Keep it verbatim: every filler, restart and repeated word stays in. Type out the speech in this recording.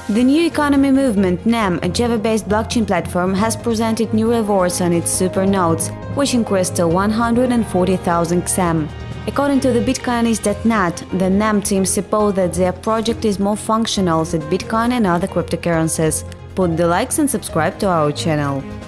The new economy movement N E M, a Java-based blockchain platform, has presented new rewards on its Supernodes, which increased to one hundred forty thousand X M. According to the Bitcoinist dot net, the N E M team suppose that their project is more functional than Bitcoin and other cryptocurrencies. Put the likes and subscribe to our channel.